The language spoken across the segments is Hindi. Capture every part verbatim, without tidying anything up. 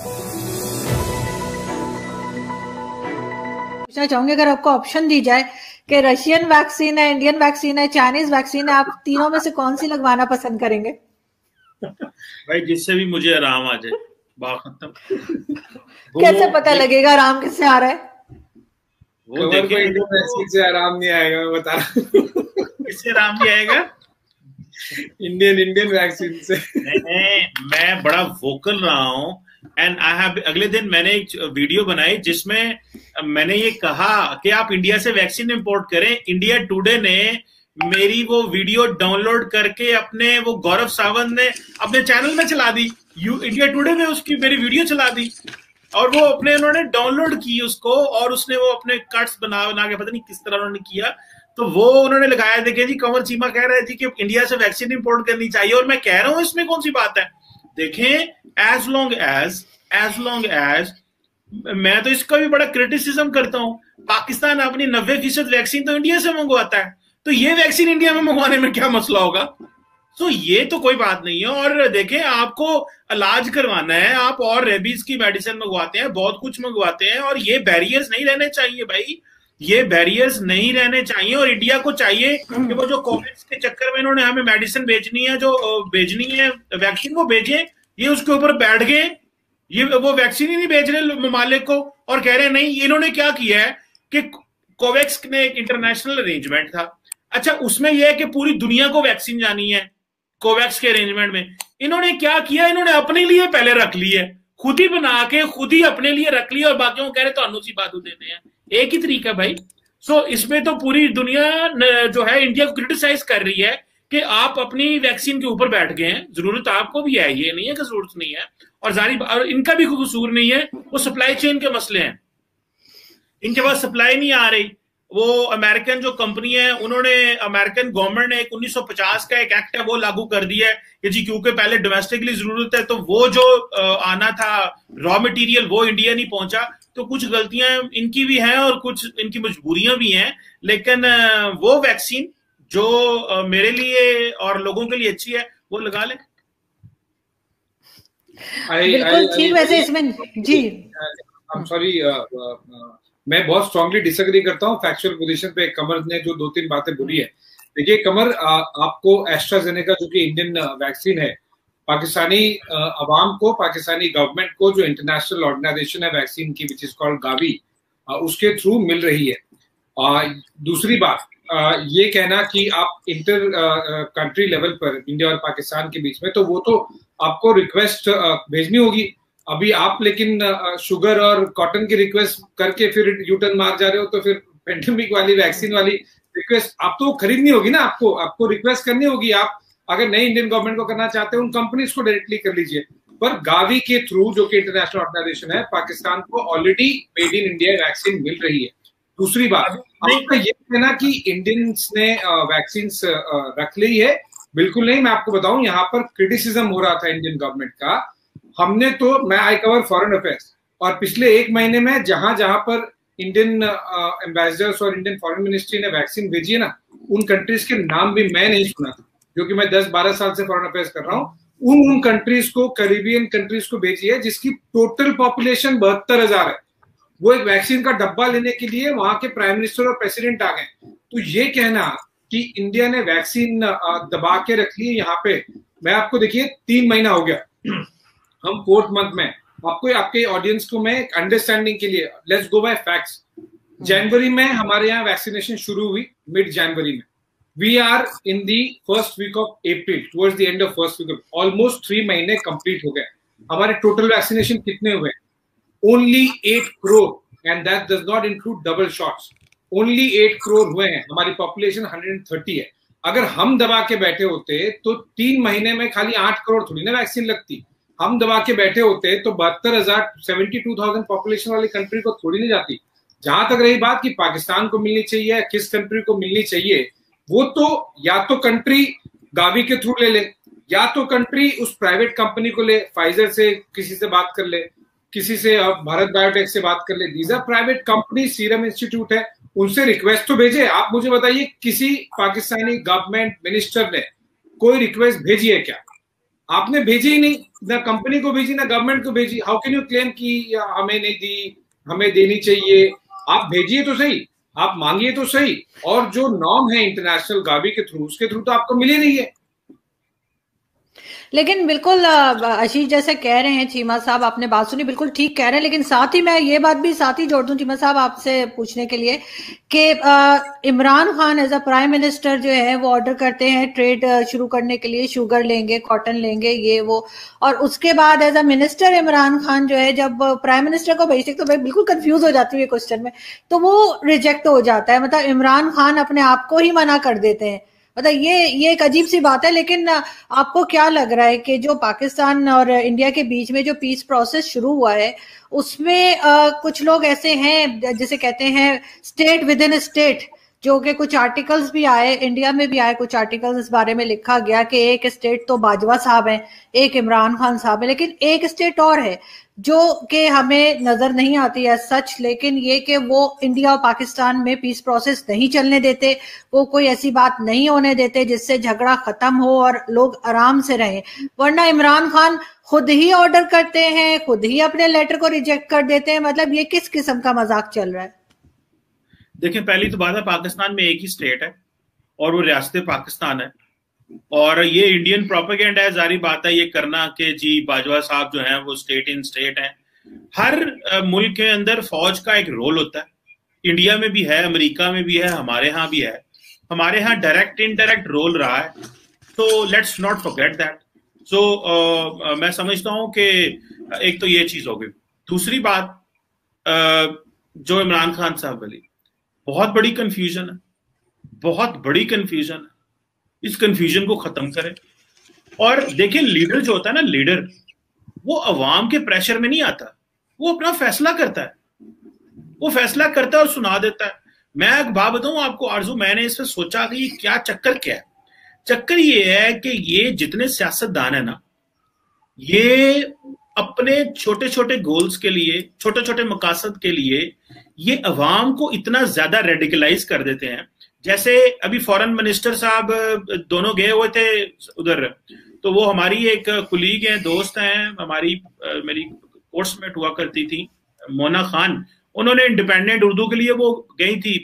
पूछना चाहूंगी, अगर आपको ऑप्शन दी जाए कि रशियन वैक्सीन है, इंडियन वैक्सीन है, चाइनीज वैक्सीन है, आप तीनों में से कौन सी लगवाना पसंद करेंगे? भाई जिससे भी मुझे आराम आ जाए, बात खत्म। कैसे पता लगेगा आराम किससे आ रहा है? वो देखें, इंडियन वैक्सीन से आराम नहीं आएगा, मैं बता रहा हूँ। किससे आराम नहीं आएगा? इंडियन इंडियन वैक्सीन से। नहीं, मैं बड़ा वोकल रहा हूँ एंड आई हैव, अगले दिन मैंने एक वीडियो बनाई जिसमें मैंने ये कहा कि आप इंडिया से वैक्सीन इंपोर्ट करें। इंडिया टुडे ने मेरी वो वीडियो डाउनलोड करके अपने, वो गौरव सावंत ने अपने चैनल में चला दी, यू इंडिया टुडे ने उसकी मेरी वीडियो चला दी और वो अपने उन्होंने डाउनलोड की उसको, और उसने वो अपने कट्स बना बना के, पता नहीं किस तरह उन्होंने किया, तो वो उन्होंने लगाया। देखिए जी, कंवर चीमा कह रहे थे कि इंडिया से वैक्सीन इंपोर्ट करनी चाहिए, और मैं कह रहा हूं इसमें कौन सी बात है? देखें, as long as as long as मैं तो इसका भी बड़ा क्रिटिसिज्म करता हूं, पाकिस्तान अपनी नब्बे फीसद वैक्सीन तो इंडिया से मंगवाता है, तो ये वैक्सीन इंडिया में मंगवाने में क्या मसला होगा? तो ये तो कोई बात नहीं है। और देखें, आपको इलाज करवाना है, आप और रेबीज की मेडिसिन मंगवाते हैं, बहुत कुछ मंगवाते हैं, और ये बैरियर्स नहीं रहने चाहिए भाई, ये बैरियर्स नहीं रहने चाहिए। और इंडिया को चाहिए कि वो जो कोविड के चक्कर में इन्होंने हमें मेडिसिन भेजनी है, जो भेजनी है वैक्सीन, वो भेजें। ये उसके ऊपर बैठ गए, ये वो वैक्सीन ही नहीं भेज रहे ममालिक को, और कह रहे नहीं। इन्होंने क्या किया है कि कोवैक्स में एक इंटरनेशनल अरेंजमेंट था, अच्छा उसमें यह है कि पूरी दुनिया को वैक्सीन जानी है। कोवैक्स के अरेंजमेंट में इन्होंने क्या किया, इन्होंने अपने लिए पहले रख ली है, खुद ही बना के खुद ही अपने लिए रख लिया, और बाकियों को कह रहे तो अनुसी बात देते हैं। एक ही तरीका भाई। सो इसमें तो पूरी दुनिया जो है इंडिया को क्रिटिसाइज कर रही है कि आप अपनी वैक्सीन के ऊपर बैठ गए हैं। जरूरत आपको भी है, ये नहीं है कि जरूरत नहीं है, और जारी और इनका भी कोई कसूर नहीं है, वो सप्लाई चेन के मसले हैं, इनके पास सप्लाई नहीं आ रही। वो अमेरिकन जो कंपनी है, उन्होंने, अमेरिकन गवर्नमेंट ने एक उन्नीस सौ पचास का एक एक्ट है वो लागू कर दिया है कि जी क्योंकि पहले डोमेस्टिकली जरूरत है, तो वो जो आना था रॉ मटेरियल वो इंडिया नहीं पहुंचा। तो कुछ गलतियां इनकी भी हैं और कुछ इनकी मजबूरियां भी हैं, लेकिन वो वैक्सीन जो मेरे लिए और लोगों के लिए अच्छी है वो लगा लें। बिल्कुल ठीक। वैसे इसमें जी आई एम सॉरी, मैं बहुत स्ट्रांगली डिसएग्री करता हूँ फैक्चुअल पोजीशन पे कमर ने जो दो तीन बातें बोली है। देखिए कमर, आ, आपको एस्ट्राजेनेका जो कि इंडियन वैक्सीन है, पाकिस्तानी अवाम को, पाकिस्तानी गवर्नमेंट को, जो इंटरनेशनल ऑर्गेनाइजेशन है वैक्सीन की विच इज कॉल्ड गावी, उसके थ्रू मिल रही है। आ, दूसरी बात, आ, ये कहना कि आप इंटर कंट्री लेवल पर इंडिया और पाकिस्तान के बीच में, तो वो तो आपको रिक्वेस्ट भेजनी होगी। अभी आप लेकिन शुगर और कॉटन की रिक्वेस्ट करके फिर यूटर्न मार जा रहे हो, तो फिर पेंडेमिक वाली वैक्सीन वाली रिक्वेस्ट आप तो खरीदनी होगी ना, आपको आपको रिक्वेस्ट करनी होगी। आप अगर नई इंडियन गवर्नमेंट को करना चाहते हैं, उन कंपनीज को डायरेक्टली कर लीजिए, पर गावी के थ्रू जो कि इंटरनेशनल ऑर्गेनाइजेशन है, पाकिस्तान को already made in India vaccine मिल रही है। दूसरी बात, आपका ये कहना कि इंडियंस ने वैक्सीन रख ली है, बिल्कुल नहीं। मैं आपको बताऊं, यहाँ पर क्रिटिसिज्म हो रहा था इंडियन गवर्नमेंट का। हमने तो, मैं आई कवर फॉरेन अफेयर्स, और पिछले एक महीने में जहां जहां पर इंडियन एम्बेसडर्स और इंडियन फॉरेन मिनिस्ट्री ने वैक्सीन भेजी है ना, उन कंट्रीज के नाम भी मैं नहीं सुना था, जो कि मैं दस बारह साल से फॉरेन अफेयर्स कर रहा हूँ। उन उन कंट्रीज को, कैरिबियन कंट्रीज को भेजी है जिसकी टोटल पॉपुलेशन बहत्तर हजार है। वो एक वैक्सीन का डब्बा लेने के लिए वहां के प्राइम मिनिस्टर और प्रेसिडेंट आ गए। तो ये कहना कि इंडिया ने वैक्सीन दबा के रख ली यहाँ पे, मैं आपको, देखिए तीन महीना हो गया, हम फोर्थ मंथ में, आपको आपके ऑडियंस को मैं अंडरस्टैंडिंग के लिए, लेट्स गो बाय फैक्ट्स। जनवरी में हमारे यहाँ वैक्सीनेशन शुरू हुई, मिड जनवरी में। We are in the first week of April, towards the end of first week of, almost three महीने कंप्लीट हो गए। हमारे टोटल वैक्सीनेशन कितने हुए? Only eight crore, and that does not include double shots. Only eight crore हुए हैं, हमारी पॉपुलेशन हंड्रेड एंड थर्टी है। अगर हम दबा के बैठे होते तो तीन महीने में खाली आठ करोड़ थोड़ी ना वैक्सीन लगती। हम दबा के बैठे होते तो बहत्तर हजार सेवेंटी टू थाउजेंड पॉपुलेशन वाली कंट्री को थोड़ी नहीं जाती। जहां तक रही बात कि पाकिस्तान को मिलनी चाहिए, किस कंट्री को मिलनी चाहिए, वो तो या तो कंट्री गावी के थ्रू ले ले, या तो कंट्री उस प्राइवेट कंपनी को ले, फाइजर से किसी से बात कर ले, किसी से भारत बायोटेक से बात कर ले। These are private company, Serum Institute है, उनसे रिक्वेस्ट तो भेजे। आप मुझे बताइए, किसी पाकिस्तानी गवर्नमेंट मिनिस्टर ने कोई रिक्वेस्ट भेजी है क्या? आपने भेजी ही नहीं, ना कंपनी को भेजी ना गवर्नमेंट को भेजी। हाउ कैन यू क्लेम कि हमें नहीं दी, हमें देनी चाहिए? आप भेजिए तो सही, आप मांगिए तो सही, और जो नॉर्म है इंटरनेशनल गावी के थ्रू, उसके थ्रू तो आपको मिली नहीं है। लेकिन बिल्कुल आशीष जैसे कह रहे हैं चीमा साहब, आपने बात सुनी, बिल्कुल ठीक कह रहे हैं, लेकिन साथ ही मैं ये बात भी साथ ही जोड़ दूं चीमा साहब आपसे पूछने के लिए कि Imran Khan as a prime minister जो है वो ऑर्डर करते हैं ट्रेड शुरू करने के लिए, शुगर लेंगे, कॉटन लेंगे, ये वो, और उसके बाद as a minister Imran Khan जो है जब प्राइम मिनिस्टर को भेजते तो मैं बिल्कुल कंफ्यूज हो जाती हूँ क्वेश्चन में, तो वो रिजेक्ट हो जाता है, मतलब इमरान खान अपने आप को ही मना कर देते हैं। मतलब ये ये एक अजीब सी बात है। लेकिन आपको क्या लग रहा है कि जो पाकिस्तान और इंडिया के बीच में जो पीस प्रोसेस शुरू हुआ है उसमें आ, कुछ लोग ऐसे हैं जिसे कहते हैं स्टेट विद इन स्टेट, जो कि कुछ आर्टिकल्स भी आए, इंडिया में भी आए कुछ आर्टिकल्स, इस बारे में लिखा गया कि एक स्टेट तो बाजवा साहब हैं, एक इमरान खान साहब है, लेकिन एक स्टेट और है जो कि हमें नजर नहीं आती है सच, लेकिन ये कि वो इंडिया और पाकिस्तान में पीस प्रोसेस नहीं चलने देते, वो कोई ऐसी बात नहीं होने देते जिससे झगड़ा खत्म हो और लोग आराम से रहें। वरना इमरान खान खुद ही ऑर्डर करते हैं, खुद ही अपने लेटर को रिजेक्ट कर देते हैं। मतलब ये किस किस्म का मजाक चल रहा है? देखिए, पहली तो बात है, पाकिस्तान में एक ही स्टेट है और वो रियासत पाकिस्तान है, और ये इंडियन प्रोपेगेंडा है, जारी बात है ये करना कि जी बाजवा साहब जो हैं वो स्टेट इन स्टेट हैं। हर मुल्क के अंदर फौज का एक रोल होता है, इंडिया में भी है, अमेरिका में भी है, हमारे यहाँ भी है, हमारे यहाँ डायरेक्ट इनडायरेक्ट रोल रहा है, तो let's not forget that. So मैं समझता हूँ कि एक तो ये चीज हो गई। दूसरी बात, uh, जो इमरान खान साहब वाली बहुत बड़ी कंफ्यूजन है, बहुत बड़ी कंफ्यूजन है, इस कंफ्यूजन को खत्म करें। और देखिए, लीडर जो होता है ना, लीडर वो अवाम के प्रेशर में नहीं आता, वो अपना फैसला करता है, वो फैसला करता है और सुना देता है। मैं एक बात बताऊं आपको आरजू, मैंने इस पर सोचा कि ये क्या चक्कर क्या है। चक्कर ये है कि ये जितने सियासतदान है ना, ये अपने छोटे छोटे गोल्स के लिए, छोटे छोटे मकासद के लिए ये अवाम को इतना ज्यादा रेडिकलाइज कर देते हैं। जैसे अभी फॉरेन मिनिस्टर साहब दोनों गए हुए थे उधर, तो वो हमारी एक कुलीग हैं, दोस्त हैं, हमारी मेरी कोर्समेट हुआ करती थी, मोना खान, उन्होंने इंडिपेंडेंट उर्दू के लिए वो गई थी,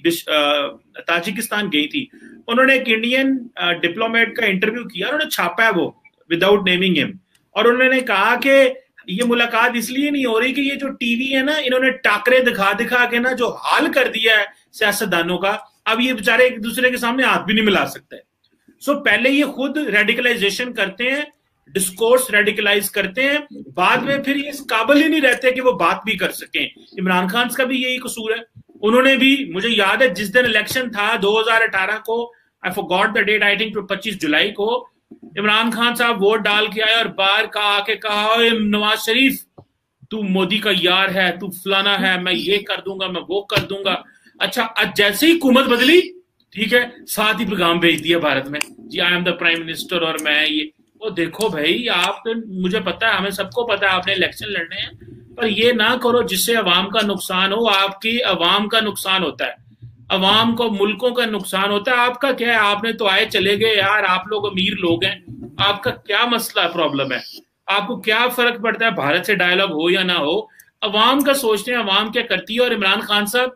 ताजिकिस्तान गई थी, उन्होंने एक इंडियन डिप्लोमेट का इंटरव्यू किया, उन्होंने छापा है वो विदाउट नेमिंग हिम, और उन्होंने कहा कि ये मुलाकात इसलिए नहीं हो रही कि ये जो टीवी है ना, इन्होंने टाकरे दिखा दिखा के ना जो हाल कर दिया है सियासतदानों का, अब ये बेचारे एक दूसरे के सामने हाथ भी नहीं मिला सकते। सो पहले ये खुद रेडिकलाइजेशन करते हैं, डिस्कोर्स रेडिकलाइज करते हैं, बाद में फिर ये इस काबिल ही नहीं रहते कि वो बात भी कर सकें। इमरान खान का भी यही कसूर है, उन्होंने भी, मुझे याद है जिस दिन इलेक्शन था दो हज़ार अठारह को, I forgot the date, I think पच्चीस जुलाई को, इमरान खान साहब वोट डाल के आए और बाहर का आके कहा, नवाज शरीफ तू मोदी का यार है, तू फलाना है, मैं ये कर दूंगा, मैं वो कर दूंगा। अच्छा, आज जैसे ही हुकूमत बदली, ठीक है, साथ ही पैगाम भेज दिया भारत में, जी I am the prime minister और मैं ये वो। देखो भाई, आप, मुझे पता है, हमें सबको पता है आपने इलेक्शन लड़ने हैं, पर ये ना करो जिससे अवाम का नुकसान हो। आपकी अवाम का नुकसान होता है, अवाम को, मुल्कों का नुकसान होता है। आपका क्या है, आपने तो आए चले गए यार, आप लोग अमीर लोग हैं, आपका क्या मसला प्रॉब्लम है, आपको क्या फर्क पड़ता है भारत से डायलॉग हो या ना हो। अवाम का सोचते हैं, अवाम क्या करती है। और इमरान खान साहब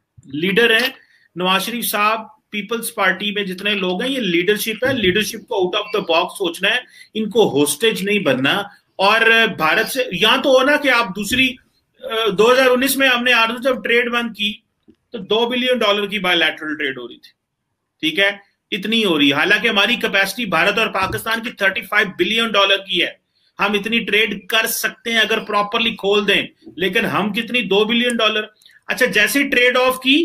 लीडर हैं, नवाज शरीफ साहब, पीपल्स पार्टी में जितने लोग हैं, ये लीडरशिप है, लीडरशिप को आउट ऑफ द बॉक्स सोचना है, इनको होस्टेज नहीं बनना। और भारत से यहां तो हो ना कि आप दूसरी, दो हज़ार उन्नीस में हमने आरजू जब ट्रेड बंद की तो दो बिलियन डॉलर की बायलैटरल ट्रेड हो रही थी, ठीक है, इतनी हो रही है, हालांकि हमारी कैपेसिटी भारत और पाकिस्तान की पैंतीस बिलियन डॉलर की है, हम इतनी ट्रेड कर सकते हैं अगर प्रॉपरली खोल दें, लेकिन हम कितनी, दो बिलियन डॉलर। अच्छा, जैसे ट्रेड ऑफ की,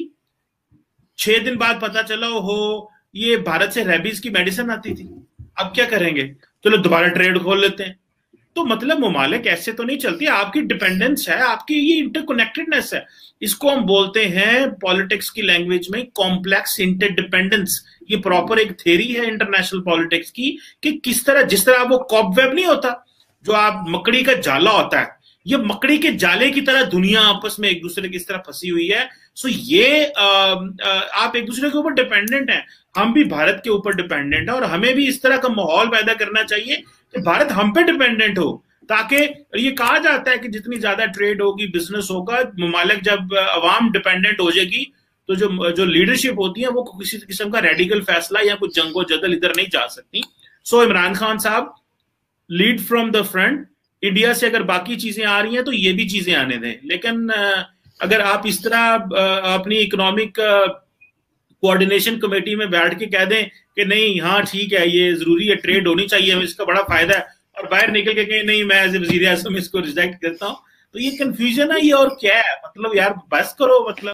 छह दिन बाद पता चला हो ये भारत से रेबीज की मेडिसिन आती थी, अब क्या करेंगे, चलो दोबारा ट्रेड खोल लेते हैं। तो मतलब मुमालिक ऐसे तो नहीं चलती, आपकी डिपेंडेंस है, आपकी ये इंटरकनेक्टेडनेस है, इसको हम बोलते हैं पॉलिटिक्स की लैंग्वेज में कॉम्प्लेक्स इंटरडिपेंडेंस। ये प्रॉपर एक थ्योरी है इंटरनेशनल पॉलिटिक्स की कि किस तरह, जिस तरह वो कॉबवेब नहीं होता, जो आप मकड़ी का जाला होता है, ये मकड़ी के जाले की तरह दुनिया आपस में एक दूसरे की इस तरह फंसी हुई है। सो ये आ, आ, आप एक दूसरे के ऊपर डिपेंडेंट हैं, हम भी भारत के ऊपर डिपेंडेंट है, और हमें भी इस तरह का माहौल पैदा करना चाहिए कि भारत हम पे डिपेंडेंट हो, ताकि ये कहा जाता है कि जितनी ज्यादा ट्रेड होगी, बिजनेस होगा, ममालिक जब अवाम डिपेंडेंट हो जाएगी तो जो जो लीडरशिप होती है वो किसी किस्म का रेडिकल फैसला या कुछ जंगो जदल इधर नहीं जा सकती। सो so, इमरान खान साहब, lead from the front. India से अगर बाकी चीजें आ रही हैं तो ये भी चीजें आने दें, लेकिन अगर आप इस तरह अपनी इकोनॉमिक कोऑर्डिनेशन कमेटी में बैठ के कह दें कि नहीं हाँ ठीक है ये जरूरी है, ट्रेड होनी चाहिए, इसका बड़ा फायदा है, और बाहर निकल के कहें नहीं मैं एज ए वजीर आजम इसको रिजेक्ट करता हूँ, तो ये कंफ्यूजन है ये और क्या है? मतलब यार बस करो, मतलब